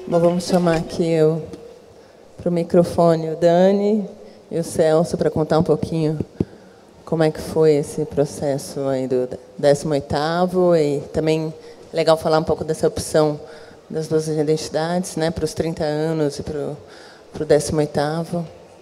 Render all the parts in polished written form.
Bom, vamos chamar aqui para o microfone o Dani e o Celso para contar um pouquinho como é que foi esse processo aí do 18º, e também legal falar um pouco dessa opção das duas identidades, né, para os 30 anos e para o 18º.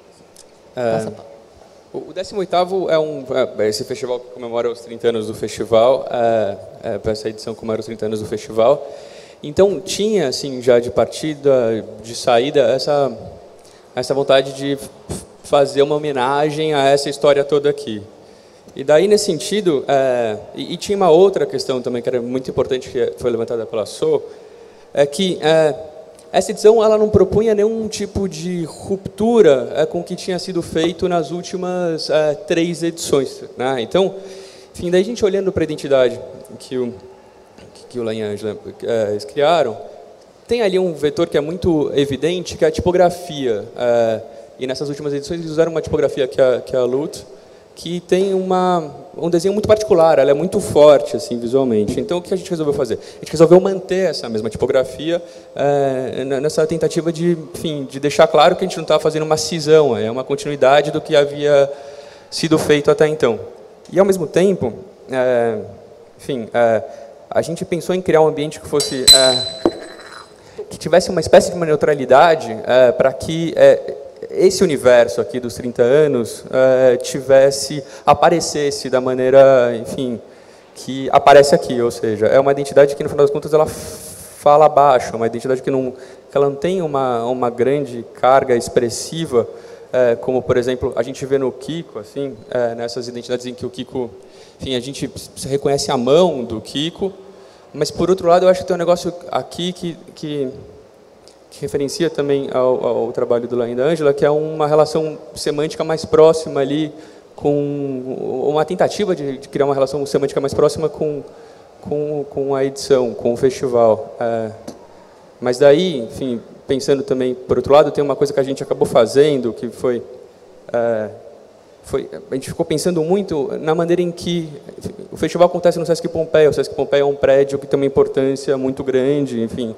O 18º é esse festival que comemora os 30 anos do festival, essa edição comemora os 30 anos do festival. Então, tinha, assim, já de partida, de saída, essa vontade de fazer uma homenagem a essa história toda aqui. E daí, nesse sentido, e tinha uma outra questão também que era muito importante, que foi levantada pela So, que essa edição ela não propunha nenhum tipo de ruptura com o que tinha sido feito nas últimas 3 edições, né? Então, enfim, daí a gente olhando para a identidade que o Lá e Ângela eles criaram, tem ali um vetor que é muito evidente, que é a tipografia. E nessas últimas edições eles usaram uma tipografia que é a LUT, que tem um desenho muito particular, ela é muito forte assim, visualmente. Então, o que a gente resolveu fazer? A gente resolveu manter essa mesma tipografia nessa tentativa de, enfim, de deixar claro que a gente não estava fazendo uma cisão, é uma continuidade do que havia sido feito até então. E, ao mesmo tempo, enfim, a gente pensou em criar um ambiente que fosse que tivesse uma espécie de uma neutralidade para que esse universo aqui dos 30 anos aparecesse da maneira, enfim, que aparece aqui, ou seja, é uma identidade que, no final das contas, ela fala baixo, é uma identidade que ela não tem uma grande carga expressiva, como, por exemplo, a gente vê no Kiko, assim, nessas identidades em que o Kiko, enfim, a gente reconhece a mão do Kiko, mas, por outro lado, eu acho que tem um negócio aqui que referencia também ao trabalho do Lá e da Ângela, que é uma relação semântica mais próxima ali, com uma tentativa de criar uma relação semântica mais próxima com a edição, com o festival. Mas daí, enfim, pensando também, por outro lado, tem uma coisa que a gente acabou fazendo, que foi a gente ficou pensando muito na maneira em que o festival acontece no Sesc Pompeia. O Sesc Pompeia é um prédio que tem uma importância muito grande, enfim,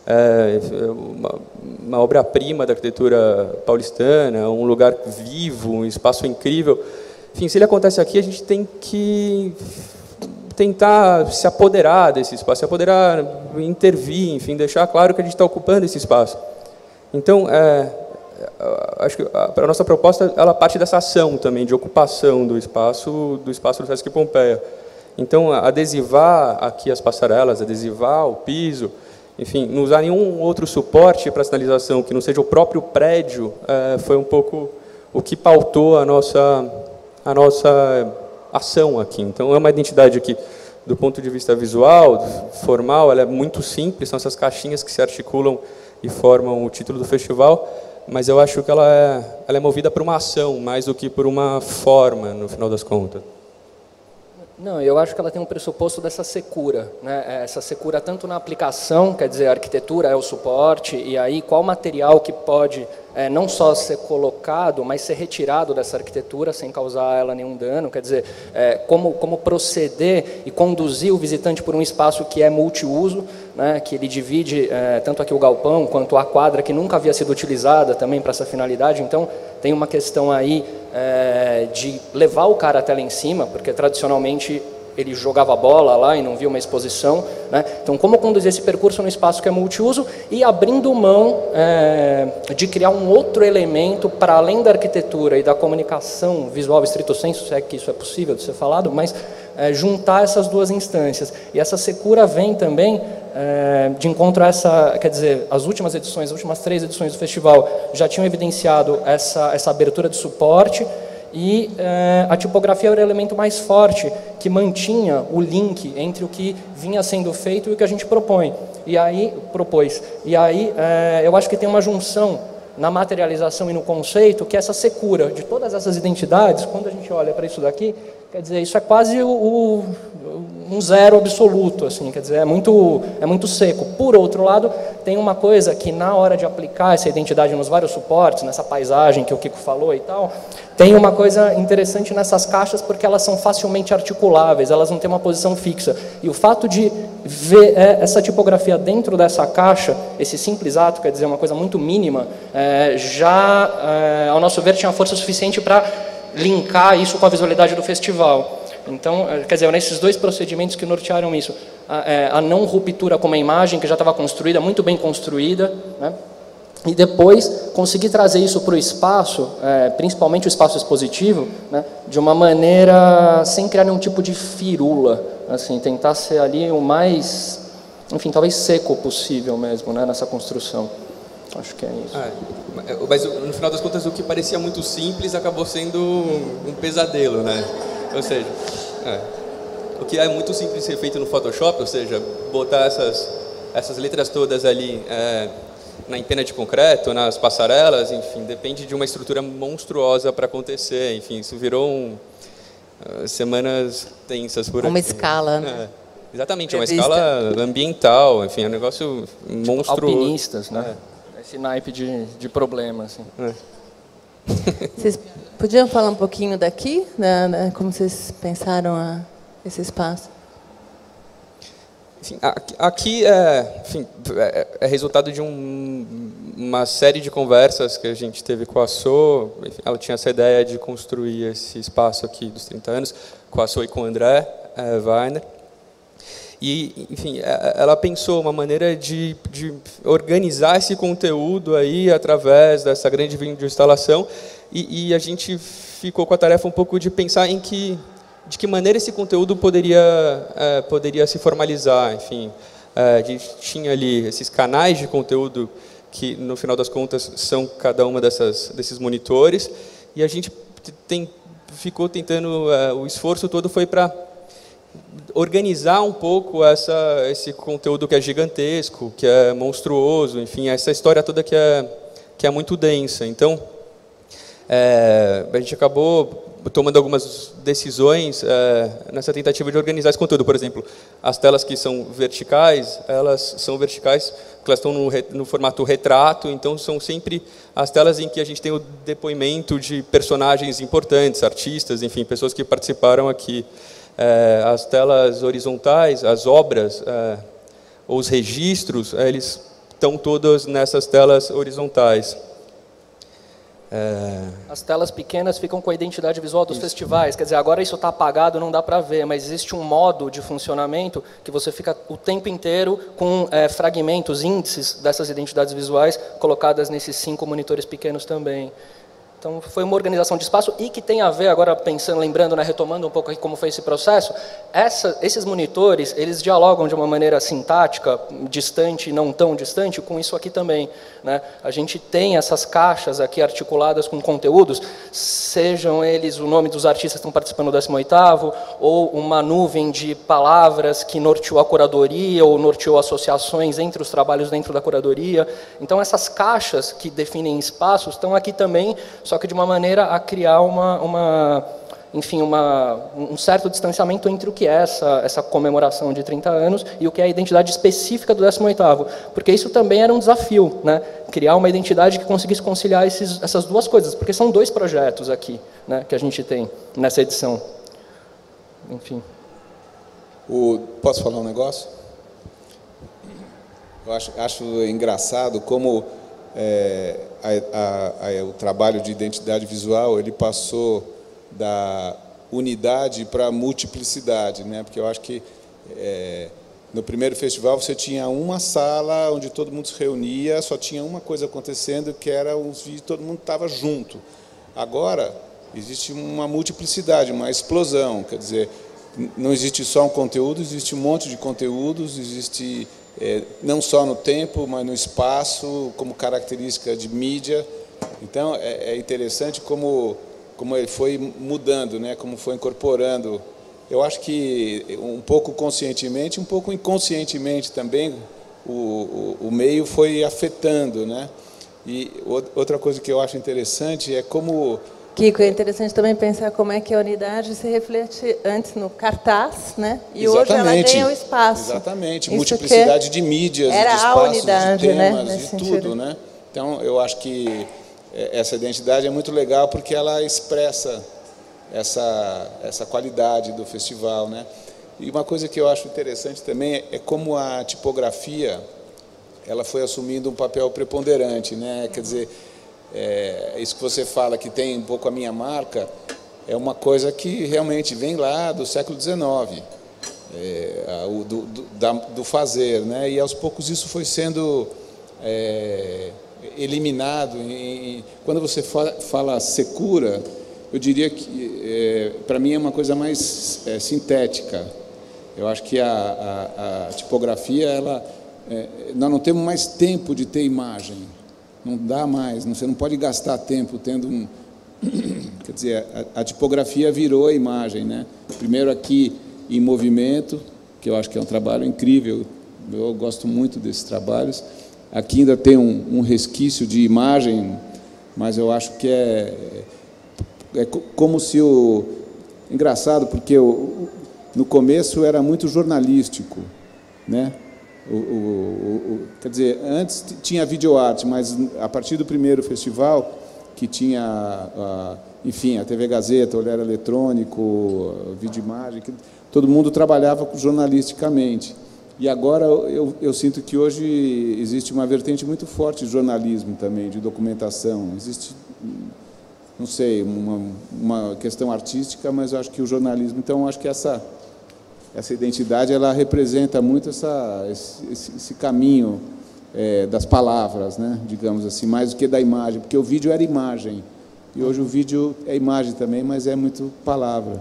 uma obra-prima da arquitetura paulistana, um lugar vivo, um espaço incrível. Enfim, se ele acontece aqui, a gente tem que tentar se apoderar desse espaço, se apoderar, intervir, enfim, deixar claro que a gente está ocupando esse espaço. Então, acho que a nossa proposta ela parte dessa ação também, de ocupação do espaço do Sesc Pompeia. Então, adesivar aqui as passarelas, adesivar o piso, enfim, não usar nenhum outro suporte para sinalização que não seja o próprio prédio, foi um pouco o que pautou a nossa ação aqui. Então, é uma identidade que, do ponto de vista visual, formal, ela é muito simples, são essas caixinhas que se articulam e formam o título do festival, mas eu acho que ela é movida por uma ação, mais do que por uma forma, no final das contas. Não, eu acho que ela tem um pressuposto dessa secura, né? Essa secura tanto na aplicação, quer dizer, a arquitetura é o suporte, e aí qual material que pode não só ser colocado, mas ser retirado dessa arquitetura sem causar a ela nenhum dano, quer dizer, como proceder e conduzir o visitante por um espaço que é multiuso, né? Que ele divide tanto aqui o galpão quanto a quadra que nunca havia sido utilizada também para essa finalidade. Então, tem uma questão aí de levar o cara até lá em cima, porque tradicionalmente ele jogava bola lá e não via uma exposição, né? Então, como conduzir esse percurso no espaço que é multiuso e abrindo mão de criar um outro elemento para além da arquitetura e da comunicação visual estrito sensu, se é que isso é possível de ser falado, mas juntar essas duas instâncias. E essa secura vem também de encontro a essa, quer dizer, as últimas 3 edições do festival já tinham evidenciado essa abertura de suporte, e a tipografia era o elemento mais forte que mantinha o link entre o que vinha sendo feito e o que a gente propôs. E aí eu acho que tem uma junção na materialização e no conceito, que é essa secura de todas essas identidades. Quando a gente olha para isso daqui, quer dizer, isso é quase um zero absoluto, assim, quer dizer, é muito seco. Por outro lado, tem uma coisa que na hora de aplicar essa identidade nos vários suportes, nessa paisagem que o Kiko falou e tal, tem uma coisa interessante nessas caixas porque elas são facilmente articuláveis, elas não têm uma posição fixa. E o fato de ver essa tipografia dentro dessa caixa, esse simples ato, quer dizer, uma coisa muito mínima, ao nosso ver, tinha força suficiente para linkar isso com a visualidade do festival. Então, quer dizer, nesses dois procedimentos que nortearam isso, a não ruptura com uma imagem que já estava construída, muito bem construída, né? E depois conseguir trazer isso para o espaço, principalmente o espaço expositivo, né? De uma maneira sem criar nenhum tipo de firula, assim, tentar ser ali o mais, enfim, talvez seco possível mesmo, né? Nessa construção. Acho que é isso. Mas no final das contas, o que parecia muito simples acabou sendo um pesadelo, né? Ou seja, o que é muito simples ser feito no Photoshop, ou seja, botar essas letras todas ali na empena de concreto, nas passarelas, enfim, depende de uma estrutura monstruosa para acontecer. Enfim, isso virou semanas tensas por aqui. Uma escala, né? Exatamente, uma escala ambiental, enfim, é um negócio monstruoso. Alpinistas, né? Esse naipe de problema, assim. Vocês podiam falar um pouquinho daqui, né, como vocês pensaram esse espaço? Enfim, aqui é resultado de uma série de conversas que a gente teve com a So. Enfim, ela tinha essa ideia de construir esse espaço aqui dos 30 anos, com a So e com o André Weiner. E, enfim, ela pensou uma maneira de organizar esse conteúdo aí através dessa grande videoinstalação, e a gente ficou com a tarefa um pouco de pensar de que maneira esse conteúdo poderia se formalizar. Enfim, a gente tinha ali esses canais de conteúdo que, no final das contas, são cada uma desses monitores, e a gente ficou tentando, o esforço todo foi para organizar um pouco esse conteúdo que é gigantesco, que é monstruoso, enfim, essa história toda que é muito densa. Então, a gente acabou tomando algumas decisões nessa tentativa de organizar esse conteúdo. Por exemplo, as telas que são verticais, elas são verticais porque elas estão no formato retrato, então são sempre as telas em que a gente tem o depoimento de personagens importantes, artistas, enfim, pessoas que participaram aqui. As telas horizontais, as obras, ou os registros, eles estão todos nessas telas horizontais. As telas pequenas ficam com a identidade visual dos festivais, quer dizer, agora isso está apagado, não dá para ver, mas existe um modo de funcionamento que você fica o tempo inteiro com fragmentos, índices dessas identidades visuais colocadas nesses 5 monitores pequenos também. Então, foi uma organização de espaço e que tem a ver, agora pensando, lembrando, né, retomando um pouco aqui como foi esse processo, esses monitores, eles dialogam de uma maneira sintática, distante e não tão distante, com isso aqui também, né? A gente tem essas caixas aqui articuladas com conteúdos, sejam eles o nome dos artistas que estão participando do 18º, ou uma nuvem de palavras que norteou a curadoria, ou norteou associações entre os trabalhos dentro da curadoria. Então, essas caixas que definem espaços estão aqui também, só que de uma maneira a criar um certo distanciamento entre o que é essa comemoração de 30 anos e o que é a identidade específica do 18º, porque isso também era um desafio, né? Criar uma identidade que conseguisse conciliar essas duas coisas, porque são 2 projetos aqui, né, que a gente tem nessa edição. Enfim. Posso falar um negócio? Eu acho engraçado como o trabalho de identidade visual ele passou da unidade para a multiplicidade, né? Porque eu acho que no primeiro festival você tinha uma sala onde todo mundo se reunia, só tinha uma coisa acontecendo, que era os vídeos, todo mundo estava junto. Agora existe uma multiplicidade, uma explosão, quer dizer, não existe só um conteúdo, existe um monte de conteúdos, existe não só no tempo, mas no espaço, como característica de mídia. Então, é interessante como ele foi mudando, né? Como foi incorporando. Eu acho que um pouco conscientemente, um pouco inconscientemente também, o meio foi afetando, né? E outra coisa que eu acho interessante é como Kiko, é interessante também pensar como é que a unidade se reflete antes no cartaz, né? E Exatamente. hoje ela ganha o espaço. Exatamente, Isso multiplicidade de mídias, de era espaços, a unidade, de temas, né? de tudo, né? Então, eu acho que essa identidade é muito legal porque ela expressa essa qualidade do festival, né? E uma coisa que eu acho interessante também é como a tipografia ela foi assumindo um papel preponderante, né? Quer dizer, isso que você fala que tem um pouco a minha marca é uma coisa que realmente vem lá do século XIX, do fazer, né? E aos poucos isso foi sendo eliminado. Quando você fala secura, eu diria que para mim é uma coisa mais sintética. Eu acho que a tipografia nós não temos mais tempo de ter imagem. Não dá mais, você não pode gastar tempo tendo quer dizer, a tipografia virou a imagem, né? Primeiro aqui em movimento, que eu acho que é um trabalho incrível, eu gosto muito desses trabalhos. Aqui ainda tem um resquício de imagem, mas eu acho que é como se engraçado, porque no começo era muito jornalístico, né? Quer dizer, antes tinha videoarte, mas a partir do primeiro festival, que tinha, enfim, a TV Gazeta, Olhar Eletrônico, Videoimagem, todo mundo trabalhava jornalisticamente. E agora eu sinto que hoje existe uma vertente muito forte de jornalismo também, de documentação. Existe, não sei, uma questão artística, mas eu acho que o jornalismo... Então, eu acho que essa identidade ela representa muito esse caminho das palavras, né? Digamos assim, mais do que da imagem, porque o vídeo era imagem, e hoje o vídeo é imagem também, mas é muito palavra.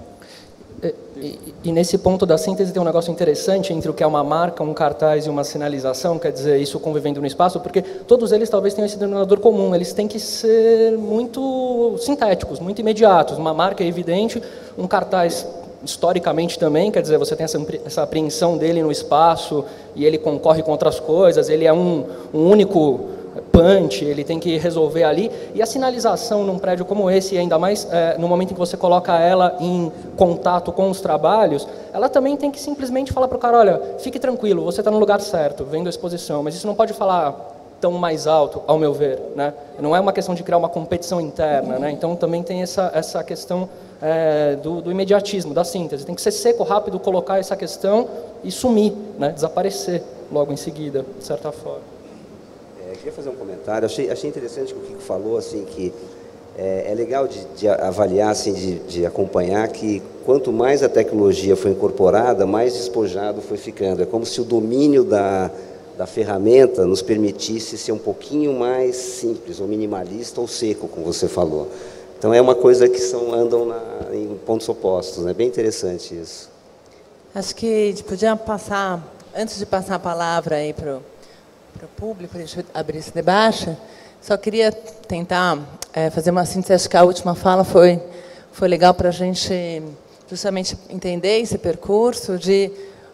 E nesse ponto da síntese tem um negócio interessante entre o que é uma marca, um cartaz e uma sinalização, quer dizer, isso convivendo no espaço, porque todos eles talvez tenham esse denominador comum, eles têm que ser muito sintéticos, muito imediatos. Uma marca é evidente, um cartaz historicamente também, quer dizer, você tem essa apreensão dele no espaço e ele concorre com outras coisas, ele é um único punch, ele tem que resolver ali. E a sinalização num prédio como esse, ainda mais no momento em que você coloca ela em contato com os trabalhos, ela também tem que simplesmente falar para o cara, olha, fique tranquilo, você está no lugar certo, vendo a exposição, mas isso não pode falar tão mais alto, ao meu ver, né? Não é uma questão de criar uma competição interna, né? Então também tem essa questão do imediatismo, da síntese. Tem que ser seco, rápido, colocar essa questão e sumir, né? Desaparecer logo em seguida, de certa forma. Eu queria fazer um comentário. Achei interessante o que o Kiko falou, assim, que é legal de avaliar, assim, de acompanhar que quanto mais a tecnologia foi incorporada, mais despojado foi ficando. É como se o domínio da ferramenta nos permitisse ser um pouquinho mais simples, ou minimalista, ou seco, como você falou. Então, é uma coisa que andam em pontos opostos, né? Bem interessante isso. Acho que a gente podia passar, antes de passar a palavra aí para o público, para a gente abrir esse debate, só queria tentar fazer uma síntese. Acho que a última fala foi legal para a gente justamente entender esse percurso de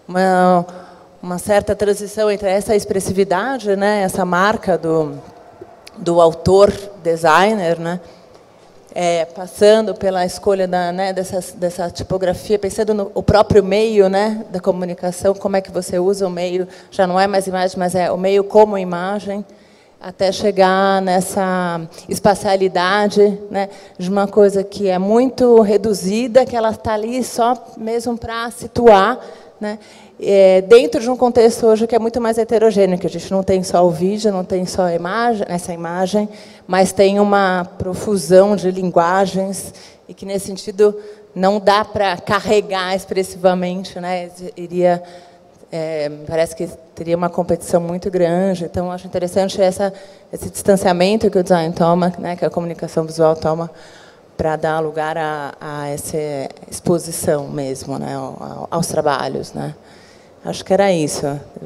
uma certa transição entre essa expressividade, né, essa marca do autor, designer, né, passando pela escolha dessa tipografia, pensando no próprio meio, né, da comunicação, como é que você usa o meio, já não é mais imagem, mas é o meio como imagem, até chegar nessa espacialidade, né, de uma coisa que é muito reduzida, que ela está ali só mesmo para situar, né, dentro de um contexto hoje que é muito mais heterogêneo, que a gente não tem só o vídeo, não tem só essa imagem, mas tem uma profusão de linguagens e que, nesse sentido, não dá para carregar expressivamente, né? Parece que teria uma competição muito grande. Então, acho interessante esse distanciamento que o design toma, né, que a comunicação visual toma, para dar lugar a essa exposição mesmo, né, aos trabalhos, né? Acho que era isso.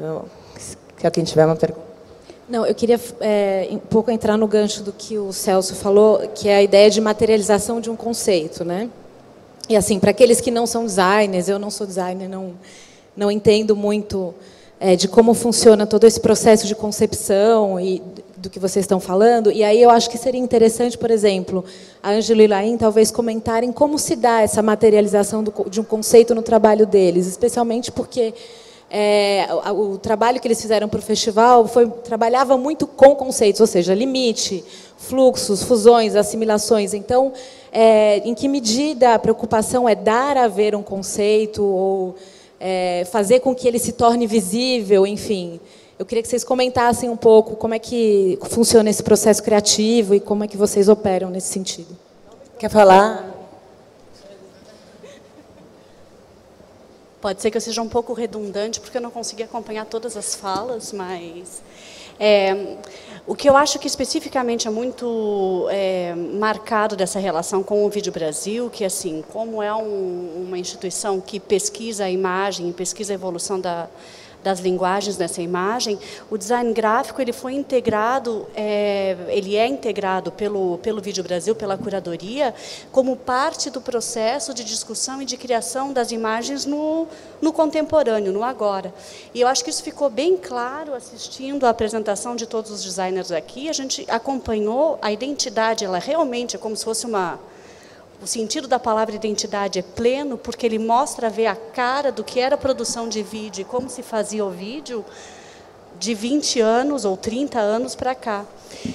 Se alguém tiver uma pergunta. Não, eu queria um pouco entrar no gancho do que o Celso falou, que é a ideia de materialização de um conceito, né? E assim, para aqueles que não são designers, eu não sou designer, não entendo muito de como funciona todo esse processo de concepção e do que vocês estão falando, e aí eu acho que seria interessante, por exemplo, a Ângela e Laim talvez comentarem como se dá essa materialização de um conceito no trabalho deles, especialmente porque o trabalho que eles fizeram para o festival trabalhava muito com conceitos, ou seja, limite, fluxos, fusões, assimilações. Então, em que medida a preocupação é dar a ver um conceito ou fazer com que ele se torne visível, enfim. Eu queria que vocês comentassem um pouco como é que funciona esse processo criativo e como é que vocês operam nesse sentido. Quer falar? Pode ser que eu seja um pouco redundante, porque eu não consegui acompanhar todas as falas, mas o que eu acho que especificamente é muito marcado dessa relação com o Vídeo Brasil, que assim, como é uma instituição que pesquisa a imagem, pesquisa a evolução das linguagens nessa imagem, o design gráfico ele foi integrado, ele é integrado pelo Vídeo Brasil, pela curadoria, como parte do processo de discussão e de criação das imagens no contemporâneo, no agora. E eu acho que isso ficou bem claro assistindo à apresentação de todos os designers aqui. A gente acompanhou a identidade, ela realmente é como se fosse o sentido da palavra identidade é pleno, porque ele mostra ver a cara do que era a produção de vídeo e como se fazia o vídeo de 20 anos ou 30 anos para cá.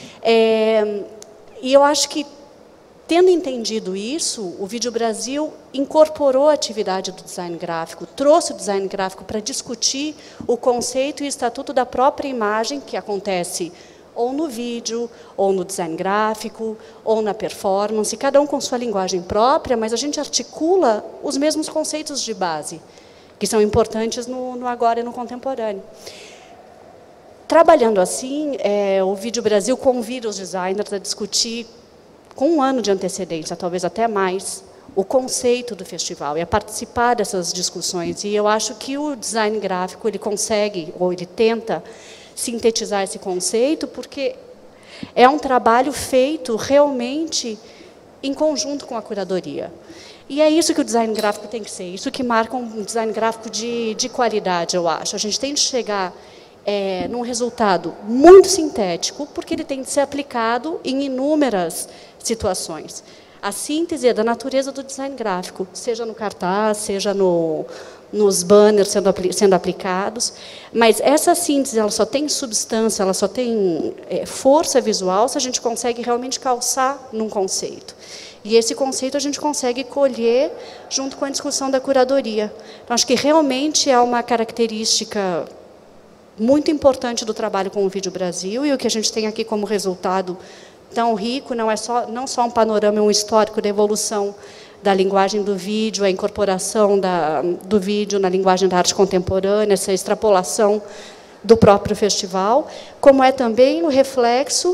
E eu acho que, tendo entendido isso, o Vídeo Brasil incorporou a atividade do design gráfico, trouxe o design gráfico para discutir o conceito e o estatuto da própria imagem, que acontece ou no vídeo, ou no design gráfico, ou na performance, cada um com sua linguagem própria, mas a gente articula os mesmos conceitos de base, que são importantes no agora e no contemporâneo. Trabalhando assim, o Vídeo Brasil convida os designers a discutir, com um ano de antecedência, talvez até mais, o conceito do festival e a participar dessas discussões. E eu acho que o design gráfico ele consegue, ou ele tenta, sintetizar esse conceito, porque é um trabalho feito realmente em conjunto com a curadoria. E é isso que o design gráfico tem que ser, isso que marca um design gráfico de qualidade, eu acho. A gente tem de chegar num resultado muito sintético, porque ele tem de ser aplicado em inúmeras situações. A síntese é da natureza do design gráfico, seja no cartaz, seja nos banners sendo aplicados, mas essa síntese ela só tem substância, ela só tem força visual se a gente consegue realmente calçar num conceito. E esse conceito a gente consegue colher junto com a discussão da curadoria. Então, acho que realmente é uma característica muito importante do trabalho com o Vídeo Brasil, e o que a gente tem aqui como resultado tão rico não só um panorama, um histórico da evolução da linguagem do vídeo, a incorporação do vídeo na linguagem da arte contemporânea, essa extrapolação do próprio festival, como é também o reflexo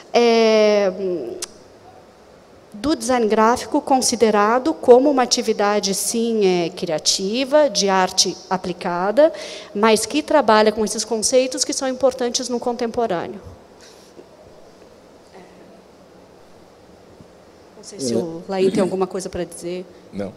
do design gráfico considerado como uma atividade, sim, criativa, de arte aplicada, mas que trabalha com esses conceitos que são importantes no contemporâneo. Não sei se o Laim tem alguma coisa para dizer. Não.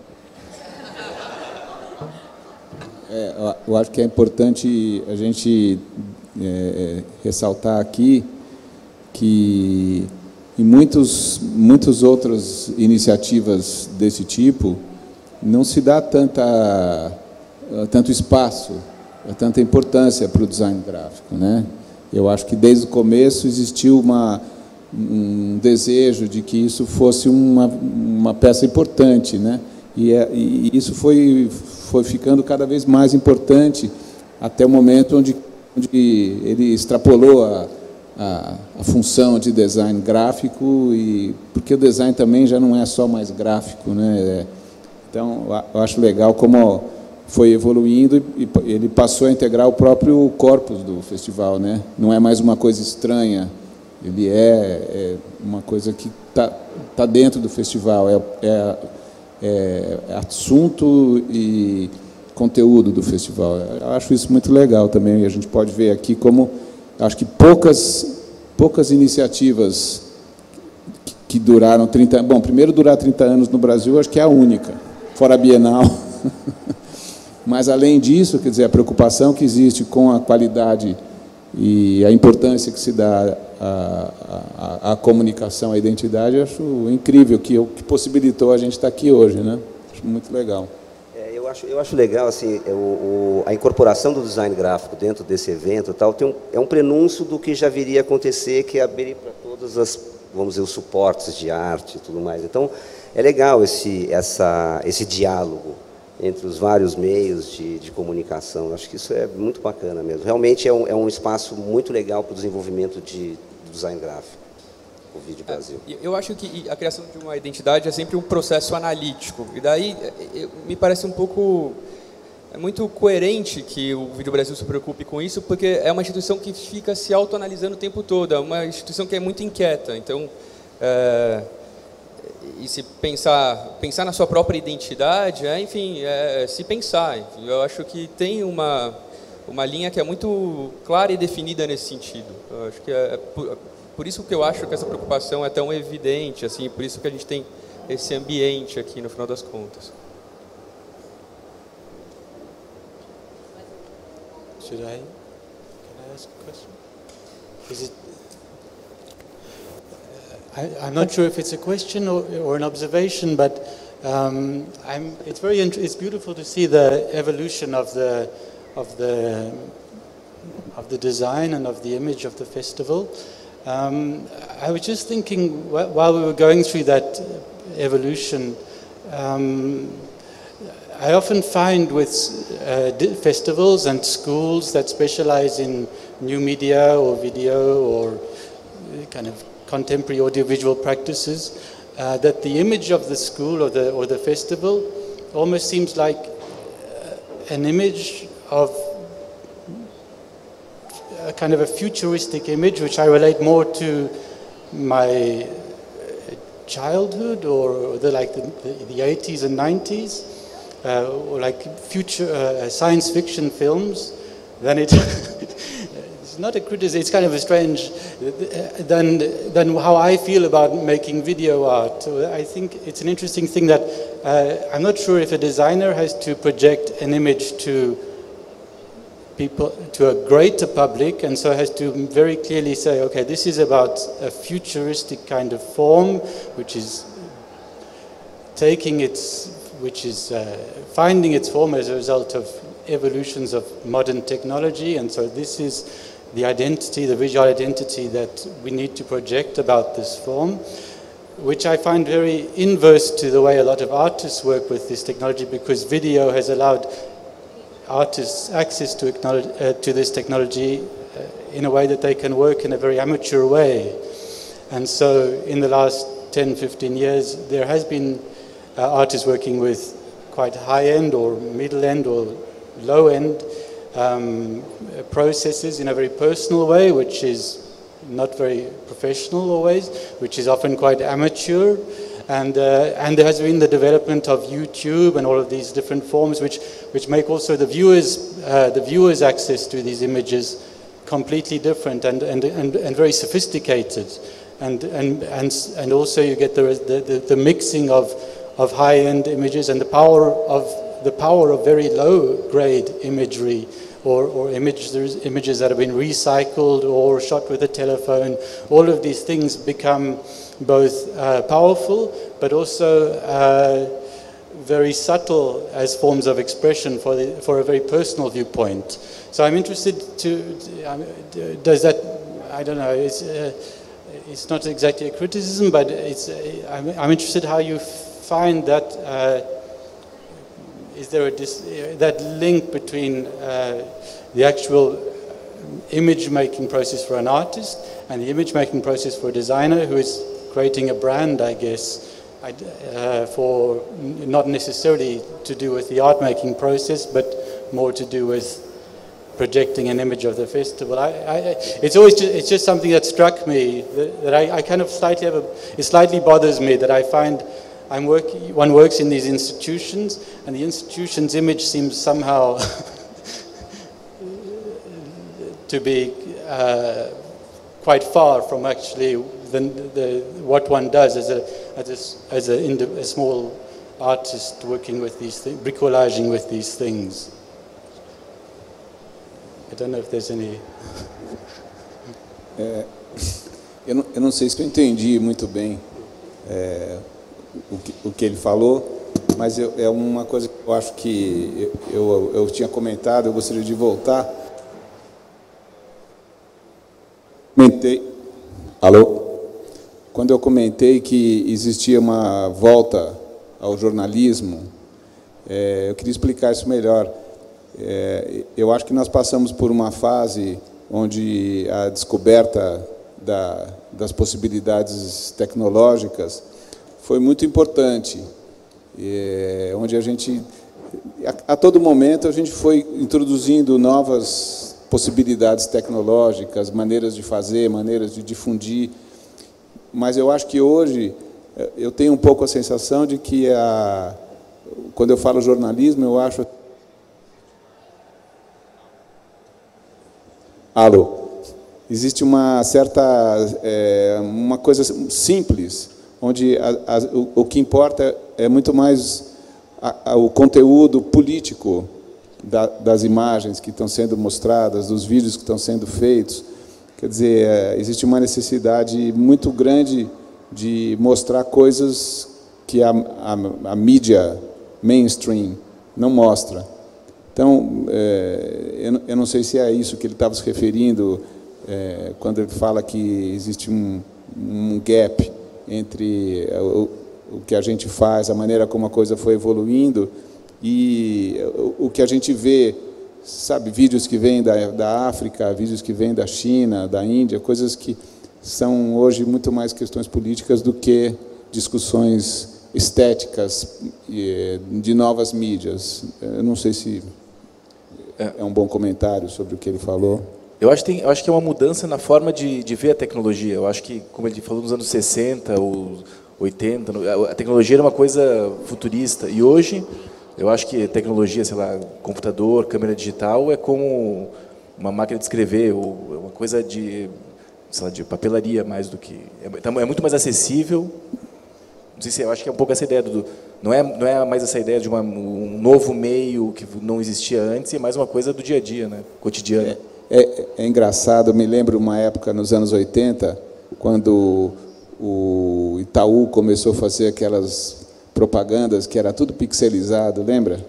Eu acho que é importante a gente ressaltar aqui que em muitas outras iniciativas desse tipo não se dá tanto espaço, tanta importância para o design gráfico, né? Eu acho que desde o começo existiu um desejo de que isso fosse uma peça importante, né? E isso foi ficando cada vez mais importante até o momento onde ele extrapolou a função de design gráfico, porque o design também já não é só mais gráfico, né? Então, eu acho legal como foi evoluindo e ele passou a integrar o próprio corpus do festival, né? Não é mais uma coisa estranha. Ele é uma coisa que tá dentro do festival, é assunto e conteúdo do festival. Eu acho isso muito legal também, e a gente pode ver aqui como, acho que poucas iniciativas que duraram 30 anos. Bom, primeiro durar 30 anos no Brasil, acho que é a única, fora a Bienal. Mas, além disso, quer dizer, a preocupação que existe com a qualidade e a importância que se dá a comunicação, a identidade, eu acho incrível, que possibilitou a gente estar aqui hoje, né? Acho muito legal. Eu acho legal assim, a incorporação do design gráfico dentro desse evento, tal, é um prenúncio do que já viria a acontecer, que é abrir para todas as, vamos dizer, os suportes de arte e tudo mais. Então, é legal esse diálogo entre os vários meios de comunicação. Acho que isso é muito bacana mesmo. Realmente é um espaço muito legal para o desenvolvimento do design gráfico, o Vídeo Brasil. Eu acho que a criação de uma identidade é sempre um processo analítico. E daí me parece muito coerente que o Vídeo Brasil se preocupe com isso, porque é uma instituição que fica se autoanalisando o tempo todo. É uma instituição que é muito inquieta. Então, e se pensar na sua própria identidade, enfim, se pensar. Eu acho que tem uma linha que é muito clara e definida nesse sentido. Eu acho que por isso que eu acho que essa preocupação é tão evidente, assim, por isso que a gente tem esse ambiente aqui no final das contas. Can I ask a question? Is it? I'm not sure if it's a question or an observation, but it's beautiful to see the evolution of the design and of the image of the festival. I was just thinking, while we were going through that evolution, I often find with festivals and schools that specialize in new media or video or kind of contemporary audiovisual practices, that the image of the school or the festival almost seems like an image of a kind of a futuristic image, which I relate more to my childhood or the 80s and 90s, or like future science fiction films, than it. It's not a criticism. It's kind of a strange than how I feel about making video art. I think it's an interesting thing that I'm not sure if a designer has to project an image to people, to a greater public, and so has to very clearly say, okay, this is about a futuristic kind of form, which is finding its form as a result of evolutions of modern technology, and so this is the identity, the visual identity that we need to project about this form, which I find very inverse to the way a lot of artists work with this technology, because video has allowed artists access to this technology in a way that they can work in a very amateur way. And so in the last 10, 15 years, there has been artists working with quite high-end or middle-end or low-end processes in a very personal way, which is not very professional always, which is often quite amateur. And there has been the development of YouTube and all of these different forms, which make also the viewers' access to these images completely different and very sophisticated. And also you get the mixing of high-end images and the power of very low-grade imagery, or images that have been recycled or shot with a telephone. All of these things become both powerful, but also very subtle as forms of expression for a very personal viewpoint. So I'm interested does that, I don't know, it's not exactly a criticism, but I'm interested how you find that, is there that link between the actual image-making process for an artist and the image-making process for a designer who is creating a brand, I guess, for not necessarily to do with the art-making process, but more to do with projecting an image of the festival. It's just something that struck me, that I kind of it slightly bothers me that I find one works in these institutions, and the institution's image seems somehow to be quite far from actually what one does as a small artist working with these things, bricolaging with these things. I don't know if there's any. Eu não sei se eu entendi muito bem o que ele falou, mas é uma coisa que eu acho que eu tinha comentado, eu gostaria de voltar. Alô? Quando eu comentei que existia uma volta ao jornalismo, eu queria explicar isso melhor. Eu acho que nós passamos por uma fase onde a descoberta das possibilidades tecnológicas foi muito importante, onde a gente, a todo momento, a gente foi introduzindo novas possibilidades tecnológicas, maneiras de fazer, maneiras de difundir, mas eu acho que hoje eu tenho um pouco a sensação de que quando eu falo jornalismo, eu acho... Alô? Existe uma certa, uma coisa simples, onde o que importa é muito mais o conteúdo político das imagens que estão sendo mostradas, dos vídeos que estão sendo feitos. Quer dizer, existe uma necessidade muito grande de mostrar coisas que a mídia mainstream não mostra. Então, eu não sei se é isso que ele estava se referindo, quando ele fala que existe um gap entre o que a gente faz, a maneira como a coisa foi evoluindo e o que a gente vê, sabe, vídeos que vêm da África, vídeos que vêm da China, da Índia, coisas que são hoje muito mais questões políticas do que discussões estéticas de novas mídias. Eu não sei se é um bom comentário sobre o que ele falou. Eu acho que é uma mudança na forma de ver a tecnologia. Eu acho que, como ele falou, nos anos 60 ou 80, a tecnologia era uma coisa futurista. E hoje, eu acho que tecnologia, sei lá, computador, câmera digital, é como uma máquina de escrever, ou uma coisa de, sei lá, de papelaria mais do que... É muito mais acessível. Não sei se eu acho que é um pouco essa ideia não é mais essa ideia de um novo meio que não existia antes, é mais uma coisa do dia a dia, né, cotidiana. É engraçado, eu me lembro uma época nos anos 80, quando o Itaú começou a fazer aquelas propagandas que era tudo pixelizado, lembra?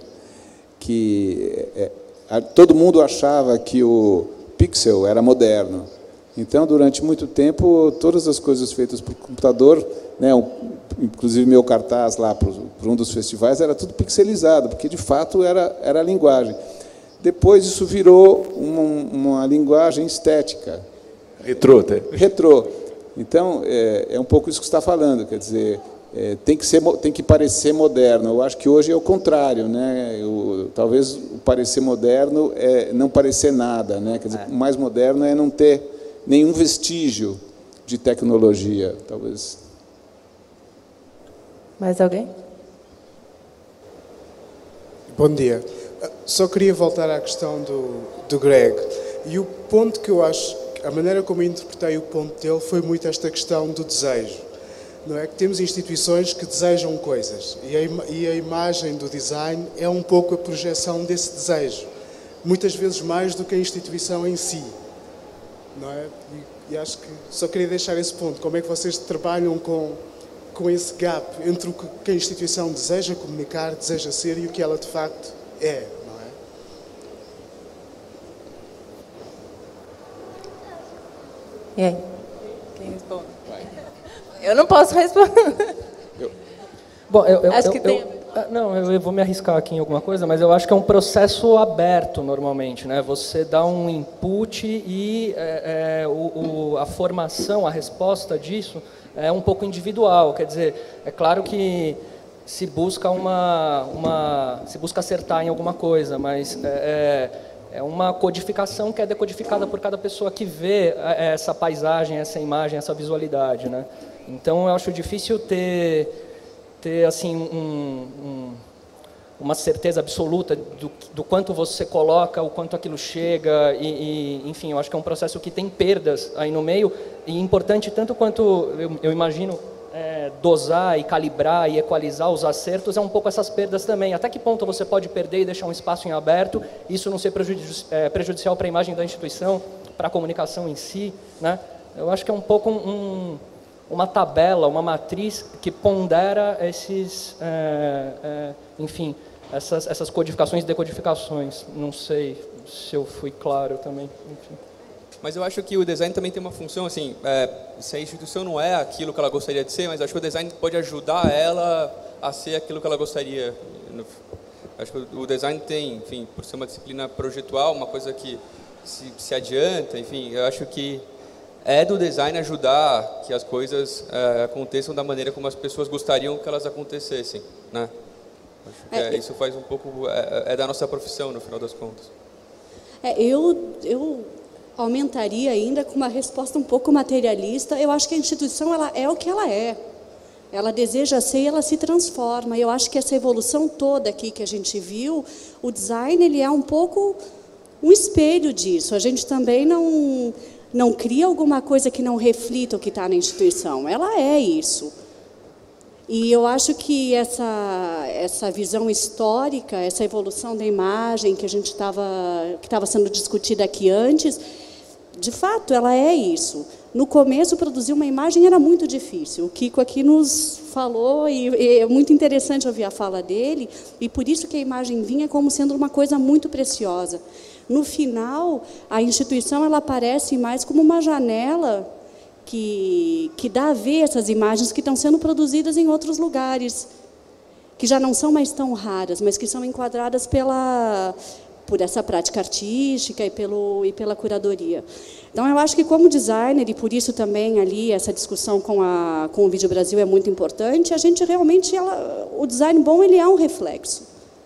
Que todo mundo achava que o pixel era moderno. Então, durante muito tempo, todas as coisas feitas por computador, né, inclusive meu cartaz lá para um dos festivais, era tudo pixelizado, porque de fato era a linguagem. Depois isso virou uma linguagem estética. Retrô, até. Retrô. Então, é um pouco isso que você está falando, quer dizer, tem que parecer moderno. Eu acho que hoje é o contrário, né? Talvez o parecer moderno é não parecer nada, né? Quer dizer, o mais moderno é não ter nenhum vestígio de tecnologia, talvez. Mais alguém? Bom dia. Só queria voltar à questão do Greg. E o ponto que eu acho, a maneira como eu interpretei o ponto dele foi muito esta questão do desejo. Não é que temos instituições que desejam coisas e a imagem do design é um pouco a projeção desse desejo. Muitas vezes mais do que a instituição em si. Não é? E acho que só queria deixar esse ponto. Como é que vocês trabalham com esse gap entre o que a instituição deseja comunicar, deseja ser e o que ela de facto é, não é? E aí? Quem responde? Eu não posso responder. Bom, Acho que tem. Não, eu vou me arriscar aqui em alguma coisa, mas eu acho que é um processo aberto normalmente, né? Você dá um input e a formação, a resposta disso é um pouco individual. Quer dizer, é claro que se busca se busca acertar em alguma coisa, mas é uma codificação que é decodificada por cada pessoa que vê essa paisagem, essa imagem, essa visualidade, né? Então eu acho difícil ter assim uma certeza absoluta do quanto você coloca, o quanto aquilo chega enfim, eu acho que é um processo que tem perdas aí no meio e importante tanto quanto eu imagino dosar e calibrar e equalizar os acertos é um pouco essas perdas também. Até que ponto você pode perder e deixar um espaço em aberto, isso não ser prejudicial para a imagem da instituição, para a comunicação em si, né? Eu acho que é um pouco uma tabela, uma matriz que pondera enfim, essas codificações e decodificações. Não sei se eu fui claro também. Enfim. Mas eu acho que o design também tem uma função, assim, se a instituição não é aquilo que ela gostaria de ser, mas acho que o design pode ajudar ela a ser aquilo que ela gostaria. Acho que o design tem, enfim, por ser uma disciplina projetual, uma coisa que se adianta, enfim, eu acho que é do design ajudar que as coisas aconteçam da maneira como as pessoas gostariam que elas acontecessem, né? Acho que isso faz um pouco, da nossa profissão, no final das contas. Eu aumentaria ainda com uma resposta um pouco materialista. Eu acho que a instituição ela é o que ela é. Ela deseja ser e ela se transforma. Eu acho que essa evolução toda aqui que a gente viu, o design ele é um pouco um espelho disso. A gente também não cria alguma coisa que não reflita o que está na instituição. Ela é isso. E eu acho que essa visão histórica, essa evolução da imagem que estava sendo discutida aqui antes, de fato, ela é isso. No começo, produzir uma imagem era muito difícil. O Kiko aqui nos falou, e é muito interessante ouvir a fala dele, e por isso que a imagem vinha como sendo uma coisa muito preciosa. No final, a instituição ela aparece mais como uma janela que dá a ver essas imagens que estão sendo produzidas em outros lugares, que já não são mais tão raras, mas que são enquadradas por essa prática artística e pela curadoria. Então, eu acho que como designer, e por isso também ali essa discussão com o Vídeo Brasil é muito importante, a gente realmente, o design bom ele é um reflexo.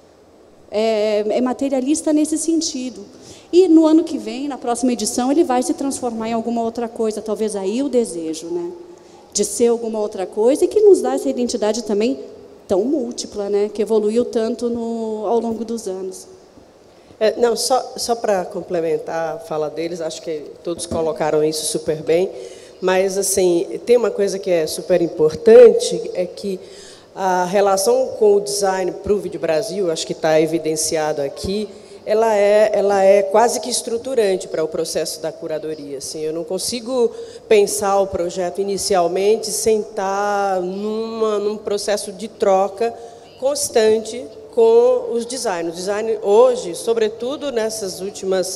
É materialista nesse sentido. E no ano que vem, na próxima edição, ele vai se transformar em alguma outra coisa, talvez aí o desejo, né? De ser alguma outra coisa e que nos dá essa identidade também tão múltipla, né? Que evoluiu tanto ao longo dos anos. Não, só para complementar a fala deles, acho que todos colocaram isso super bem, mas assim, tem uma coisa que é super importante, é que a relação com o design para o Vídeo Brasil, acho que está evidenciado aqui, ela é quase que estruturante para o processo da curadoria. Assim, eu não consigo pensar o projeto inicialmente sem estar num processo de troca constante com os designers. O design hoje, sobretudo nessas últimas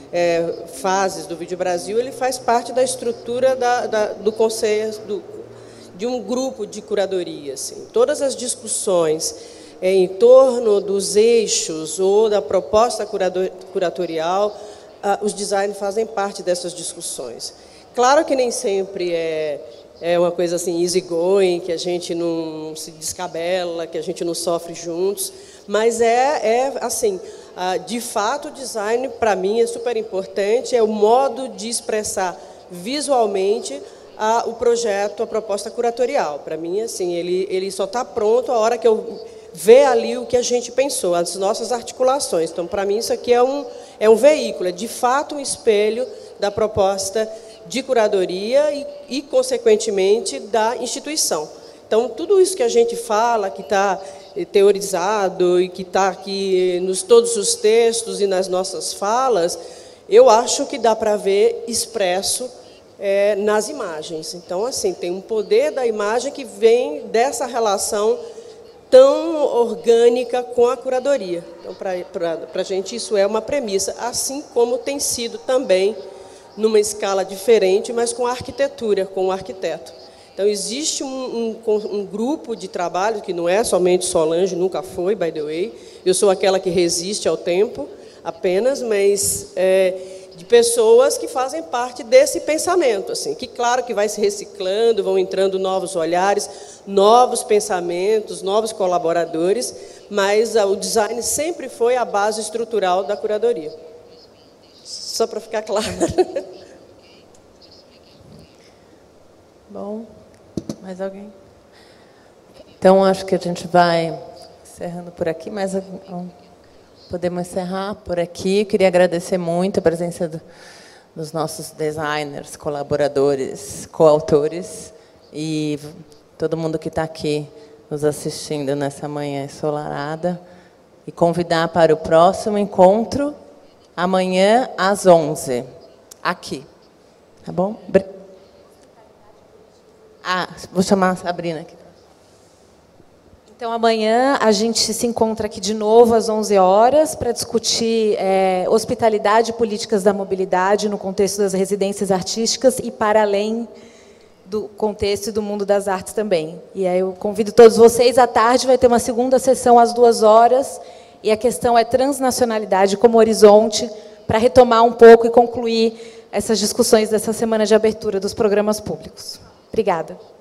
fases do Vídeo Brasil, ele faz parte da estrutura do conselho, de um grupo de curadoria. Assim. Todas as discussões em torno dos eixos ou da proposta curatorial, os designers fazem parte dessas discussões. Claro que nem sempre é uma coisa assim easy going, que a gente não se descabela, que a gente não sofre juntos, mas assim, de fato o design para mim é super importante, é o modo de expressar visualmente o projeto, a proposta curatorial. Para mim, assim, ele só está pronto a hora que eu ver ali o que a gente pensou, as nossas articulações. Então, para mim, isso aqui é um veículo, é de fato um espelho da proposta de curadoria e, consequentemente, da instituição. Então, tudo isso que a gente fala, que está teorizado e que está aqui nos todos os textos e nas nossas falas, eu acho que dá para ver expresso nas imagens. Então, assim, tem um poder da imagem que vem dessa relação tão orgânica com a curadoria. Então, para a gente, isso é uma premissa, assim como tem sido também numa escala diferente, mas com a arquitetura, com o arquiteto. Então, existe um grupo de trabalho, que não é somente Solange, nunca foi, by the way. Eu sou aquela que resiste ao tempo, apenas, mas de pessoas que fazem parte desse pensamento, assim, que claro que vai se reciclando, vão entrando novos olhares, novos pensamentos, novos colaboradores, mas o design sempre foi a base estrutural da curadoria. Só para ficar claro. Bom, mais alguém? Então, acho que a gente vai encerrando por aqui, mas podemos encerrar por aqui. Eu queria agradecer muito a presença dos nossos designers, colaboradores, coautores e todo mundo que está aqui nos assistindo nessa manhã ensolarada. E convidar para o próximo encontro, amanhã às 11h, aqui. Tá bom? Vou chamar a Sabrina aqui. Então, amanhã a gente se encontra aqui de novo às 11 horas para discutir hospitalidade e políticas da mobilidade no contexto das residências artísticas e para além do contexto e do mundo das artes também. E aí eu convido todos vocês, à tarde vai ter uma segunda sessão às 2 horas, e a questão é transnacionalidade como horizonte, para retomar um pouco e concluir essas discussões dessa semana de abertura dos programas públicos. Obrigada.